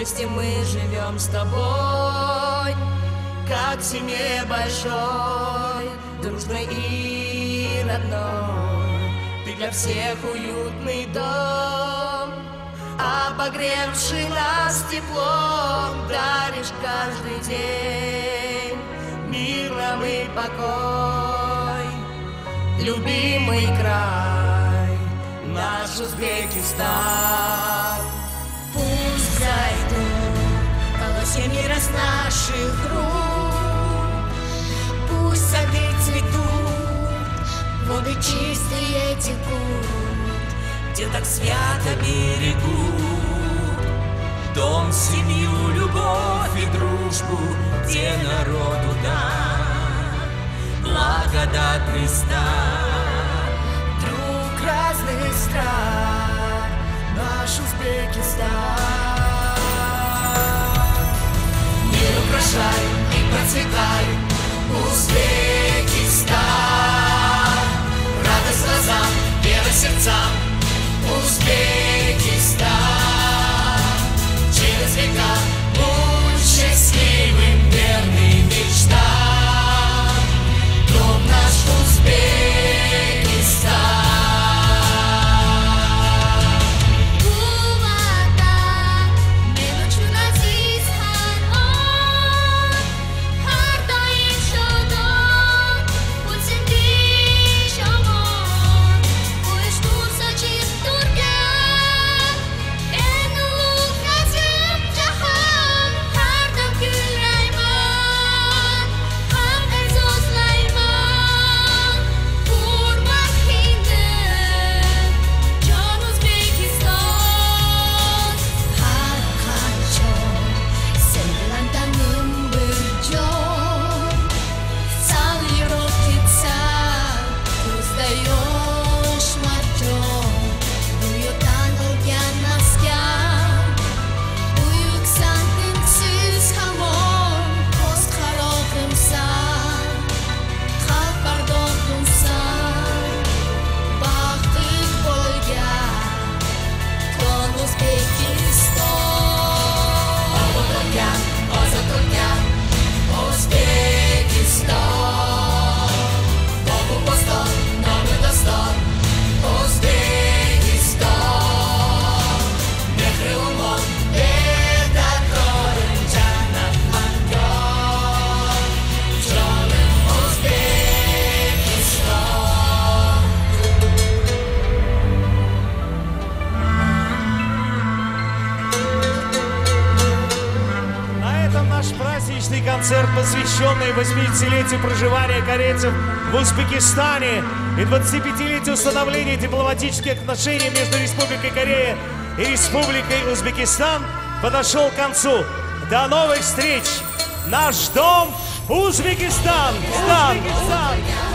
вместе мы живем с тобой, как в семье большой, дружной и родной. Ты для всех уютный дом, обогревший нас теплом, даришь каждый день мир нам и покой. Любимый край, наш Узбекистан. Пусть зайдут колосья мира с наших рук, пусть сады цветут, воды чистые текут, где так свято берегут дом, семью, любовь и дружбу, где народу дан благодатный стан. Друг разных стран, наш Узбекистан. Мир украшай и процветай, Узбекистан. Радость глазам, вера сердцам, Узбекистан. Через века будь счастливым, верный мечтам. Дом наш Узбекистан. Концерт, посвященный 80-летию проживания корейцев в Узбекистане и 25-летию установления дипломатических отношений между Республикой Корея и Республикой Узбекистан, подошел к концу. До новых встреч! Наш дом Узбекистан! Узбекистан!